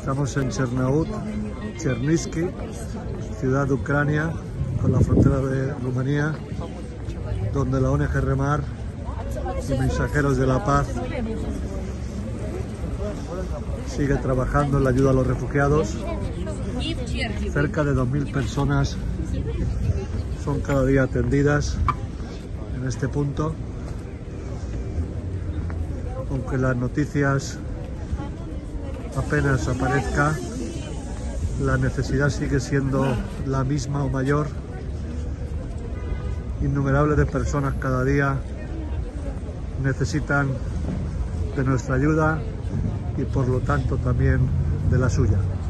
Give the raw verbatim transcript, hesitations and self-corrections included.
Estamos en Chernaut, Chernivtsi, ciudad de Ucrania, con la frontera de Rumanía, donde la O N G Remar y Mensajeros de la Paz sigue trabajando en la ayuda a los refugiados. Cerca de dos mil personas son cada día atendidas en este punto. Aunque las noticias apenas aparezca, la necesidad sigue siendo la misma o mayor. Innumerables de personas cada día necesitan de nuestra ayuda y por lo tanto también de la suya.